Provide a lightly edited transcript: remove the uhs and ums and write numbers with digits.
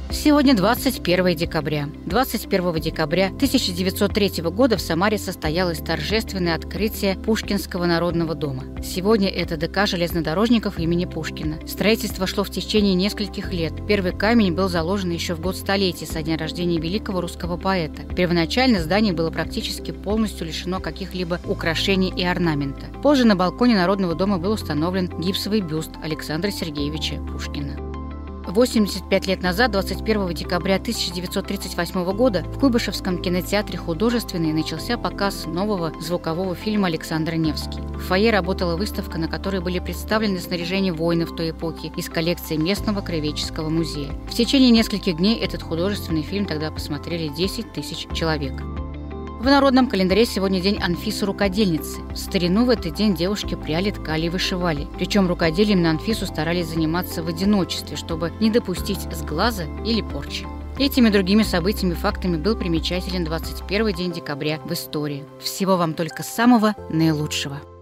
Сегодня 21 декабря. 21 декабря 1903 года в Самаре состоялось торжественное открытие Пушкинского народного дома. Сегодня это ДК железнодорожников имени Пушкина. Строительство шло в течение нескольких лет. Первый камень был заложен еще в год столетия со дня рождения великого русского поэта. Первоначально здание было практически полностью лишено каких-либо украшений и орнамента. Позже на балконе Народного дома был установлен гипсовый бюст Александра Сергеевича Пушкина. 85 лет назад, 21 декабря 1938 года, в Куйбышевском кинотеатре «Художественный» начался показ нового звукового фильма «Александр Невский». В фойе работала выставка, на которой были представлены снаряжения воинов той эпохи из коллекции местного краеведческого музея. В течение нескольких дней этот художественный фильм тогда посмотрели 10 тысяч человек. В народном календаре сегодня день Анфисы-рукодельницы. В старину в этот день девушки пряли, ткали и вышивали. Причем рукоделием на Анфису старались заниматься в одиночестве, чтобы не допустить сглаза или порчи. Этими и другими событиями и фактами был примечателен 21 день декабря в истории. Всего вам только самого наилучшего.